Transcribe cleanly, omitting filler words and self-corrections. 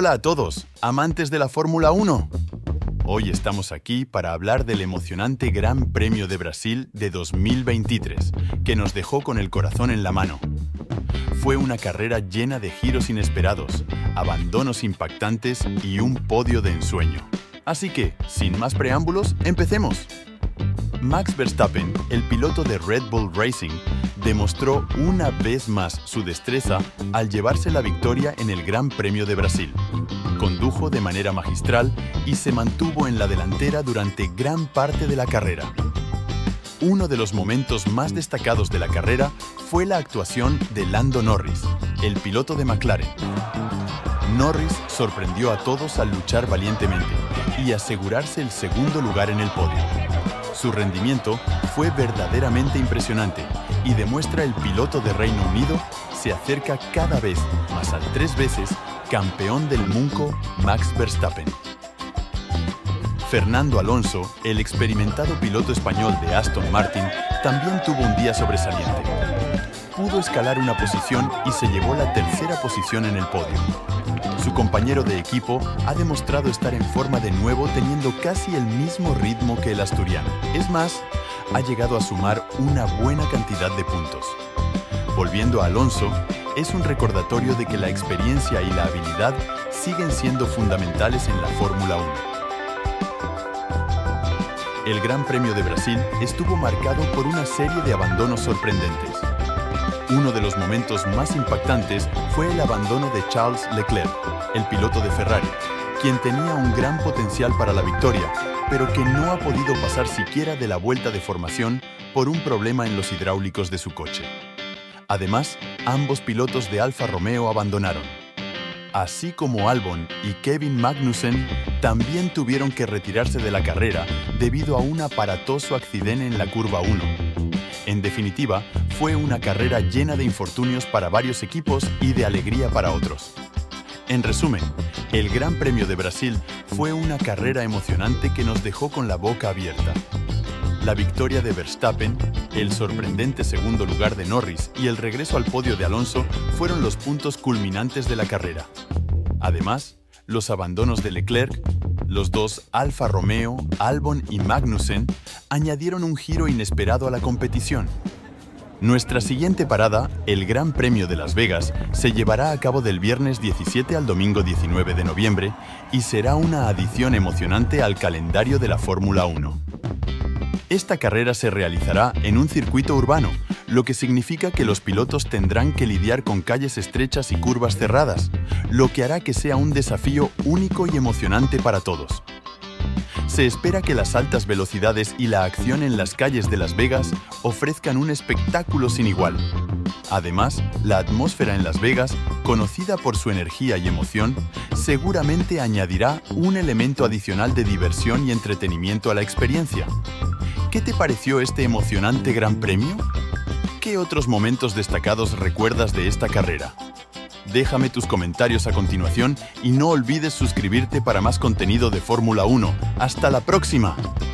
Hola a todos, amantes de la Fórmula 1. Hoy estamos aquí para hablar del emocionante Gran Premio de Brasil de 2023, que nos dejó con el corazón en la mano. Fue una carrera llena de giros inesperados, abandonos impactantes y un podio de ensueño. Así que, sin más preámbulos, empecemos. Max Verstappen, el piloto de Red Bull Racing, demostró una vez más su destreza al llevarse la victoria en el Gran Premio de Brasil. Condujo de manera magistral y se mantuvo en la delantera durante gran parte de la carrera. Uno de los momentos más destacados de la carrera fue la actuación de Lando Norris, el piloto de McLaren. Norris sorprendió a todos al luchar valientemente y asegurarse el segundo lugar en el podio. Su rendimiento fue verdaderamente impresionante y demuestra el piloto de Reino Unido se acerca cada vez más al 3 veces campeón del mundo Max Verstappen. Fernando Alonso, el experimentado piloto español de Aston Martin, también tuvo un día sobresaliente. Pudo escalar una posición y se llevó la tercera posición en el podio. Su compañero de equipo ha demostrado estar en forma de nuevo teniendo casi el mismo ritmo que el asturiano. Es más, ha llegado a sumar una buena cantidad de puntos. Volviendo a Alonso, es un recordatorio de que la experiencia y la habilidad siguen siendo fundamentales en la Fórmula 1. El Gran Premio de Brasil estuvo marcado por una serie de abandonos sorprendentes. Uno de los momentos más impactantes fue el abandono de Charles Leclerc, el piloto de Ferrari, quien tenía un gran potencial para la victoria, pero que no ha podido pasar siquiera de la vuelta de formación por un problema en los hidráulicos de su coche. Además, ambos pilotos de Alfa Romeo abandonaron. Así como Albon y Kevin Magnussen también tuvieron que retirarse de la carrera debido a un aparatoso accidente en la curva 1. En definitiva, fue una carrera llena de infortunios para varios equipos y de alegría para otros. En resumen, el Gran Premio de Brasil fue una carrera emocionante que nos dejó con la boca abierta. La victoria de Verstappen, el sorprendente segundo lugar de Norris y el regreso al podio de Alonso fueron los puntos culminantes de la carrera. Además, los abandonos de Leclerc, los dos Alfa Romeo, Albon y Magnussen añadieron un giro inesperado a la competición. Nuestra siguiente parada, el Gran Premio de Las Vegas, se llevará a cabo del viernes 17 al domingo 19 de noviembre y será una adición emocionante al calendario de la Fórmula 1. Esta carrera se realizará en un circuito urbano, lo que significa que los pilotos tendrán que lidiar con calles estrechas y curvas cerradas, lo que hará que sea un desafío único y emocionante para todos. Se espera que las altas velocidades y la acción en las calles de Las Vegas ofrezcan un espectáculo sin igual. Además, la atmósfera en Las Vegas, conocida por su energía y emoción, seguramente añadirá un elemento adicional de diversión y entretenimiento a la experiencia. ¿Qué te pareció este emocionante Gran Premio? ¿Qué otros momentos destacados recuerdas de esta carrera? Déjame tus comentarios a continuación y no olvides suscribirte para más contenido de Fórmula 1. ¡Hasta la próxima!